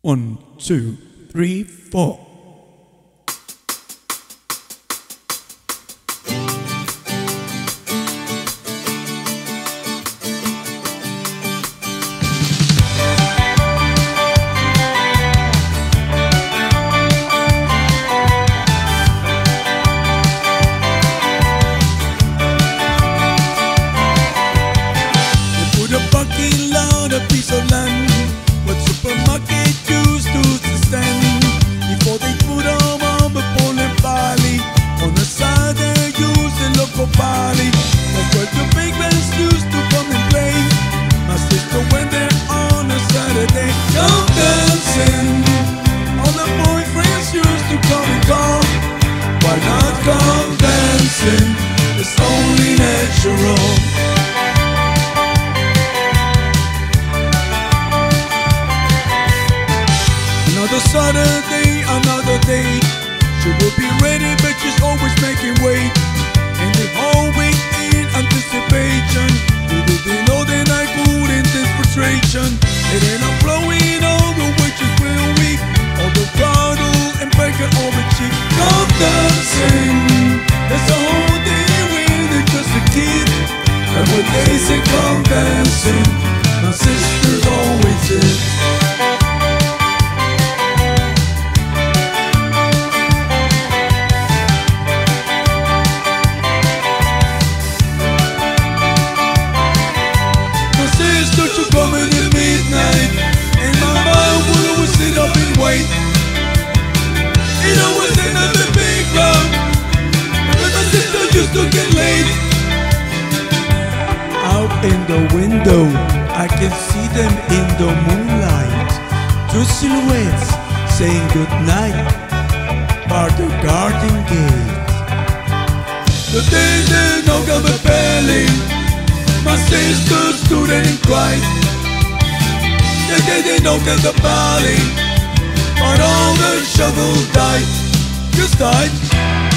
One, two, three, four. Put a bucket load, a piece of land, what supermarket used to stand. Before they put them on the pole and barley, on the side they used the local barley. That's where the big bands used to come and play. My sister went there on a Saturday, come dancing. All the boyfriends used to come and call. Why not come dancing? It's only natural. Another Saturday, another day. She will be ready, but she's always making wait. And they always in anticipation. Little they know that I put in this frustration. And then I'm blowing over, which is real weak. All the bottle and bacon over cheap. Come dancing, that's the whole day with it, just a kid. And when they say come dancing, my sister's always it. Coming at midnight, and my mind will always sit up and wait. It always ends at the big road, but my sister used to get late. Out in the window, I can see them in the moonlight. Two silhouettes saying goodnight by the garden gate. The day they knock on the belly, my sister stood and cried. They knocked at the valley, but all the shovels died, just died.